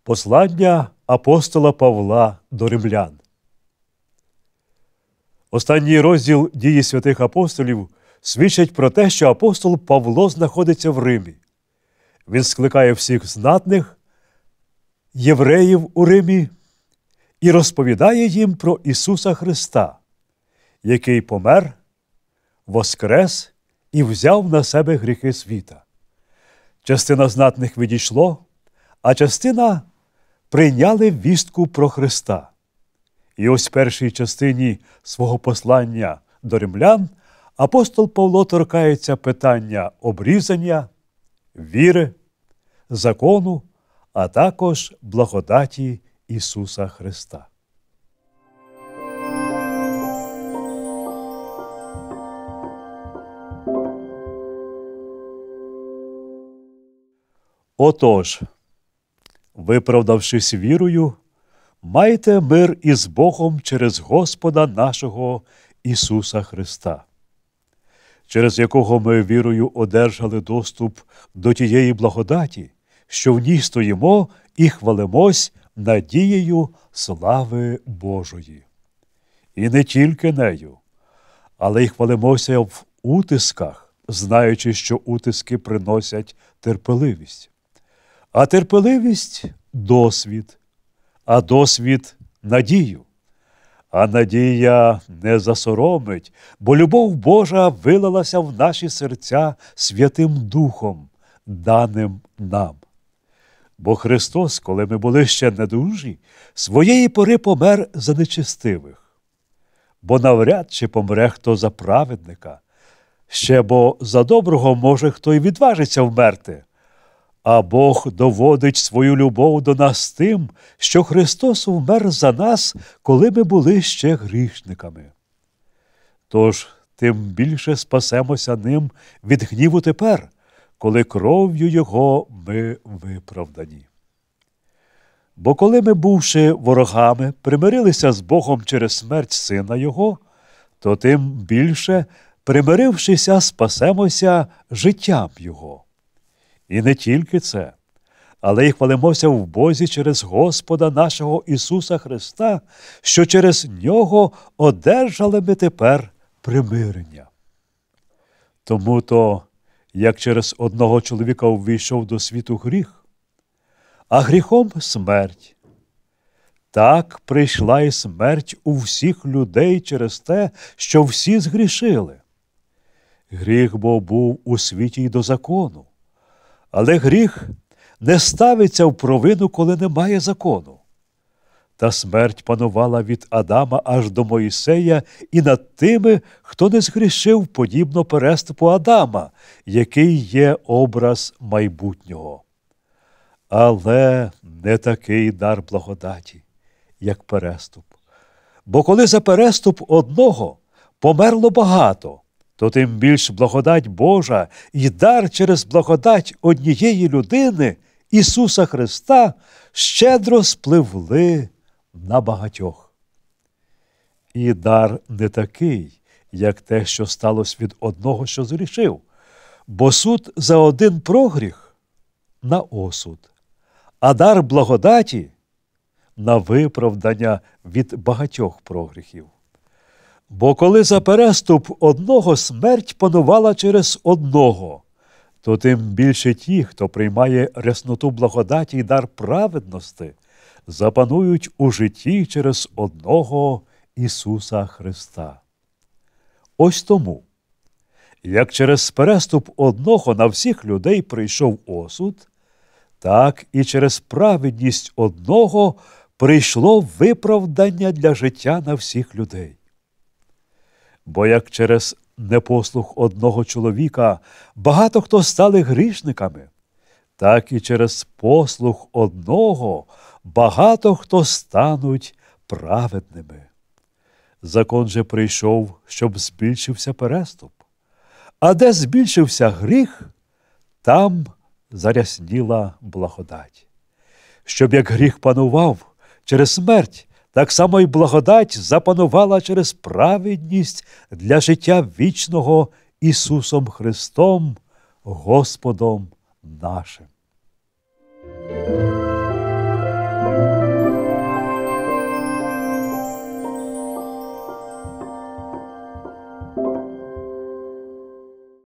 Послання апостола Павла до римлян. Останній розділ «Дії святих апостолів» свідчить про те, що апостол Павло знаходиться в Римі. Він скликає всіх знатних євреїв у Римі і розповідає їм про Ісуса Христа, який помер, воскрес і взяв на себе гріхи світа. Частина знатних відійшло, а частина прийняли вістку про Христа. І ось в першій частині свого послання до римлян апостол Павло торкається питання обрізання, віри, закону, а також благодаті Ісуса Христа. Отож, виправдавшись вірою, майте мир із Богом через Господа нашого Ісуса Христа, через якого ми вірою одержали доступ до тієї благодаті, що в ній стоїмо і хвалимось надією слави Божої. І не тільки нею, але й хвалимося в утисках, знаючи, що утиски приносять терпеливість. А терпеливість – досвід, а досвід – надію. А надія не засоромить, бо любов Божа вилилася в наші серця Святим Духом, даним нам. Бо Христос, коли ми були ще недужі, своєї пори помер за нечестивих. Бо навряд чи помре хто за праведника, ще бо за доброго може хто й відважиться вмерти. А Бог доводить свою любов до нас тим, що Христос вмер за нас, коли ми були ще грішниками. Тож тим більше спасемося ним від гніву тепер, коли кров'ю Його ми виправдані. Бо коли ми, бувши ворогами, примирилися з Богом через смерть Сина Його, то тим більше, примирившися, спасемося життям Його. І не тільки це, але й хвалимося в Бозі через Господа нашого Ісуса Христа, що через Нього одержали ми тепер примирення. Тому-то, як через одного чоловіка увійшов до світу гріх, а гріхом смерть, так прийшла і смерть у всіх людей через те, що всі згрішили. Гріх бо був у світі й до закону, але гріх не ставиться в провину, коли немає закону. Та смерть панувала від Адама аж до Моїсея і над тими, хто не згрішив, подібно переступу Адама, який є образ майбутнього. Але не такий дар благодаті, як переступ. Бо коли за переступ одного померло багато, то тим більш благодать Божа і дар через благодать однієї людини, Ісуса Христа, щедро спливли на багатьох. І дар не такий, як те, що сталося від одного, що згрішив, бо суд за один прогріх – на осуд, а дар благодаті – на виправдання від багатьох прогріхів. Бо коли за переступ одного смерть панувала через одного, то тим більше ті, хто приймає рясноту благодаті й дар праведності, запанують у житті через одного Ісуса Христа. Ось тому, як через переступ одного на всіх людей прийшов осуд, так і через праведність одного прийшло виправдання для життя на всіх людей. Бо як через непослух одного чоловіка багато хто стали грішниками, так і через послух одного багато хто стануть праведними. Закон же прийшов, щоб збільшився переступ. А де збільшився гріх, там зарясніла благодать. Щоб як гріх панував через смерть, так само й благодать запанувала через праведність для життя вічного Ісусом Христом, Господом нашим.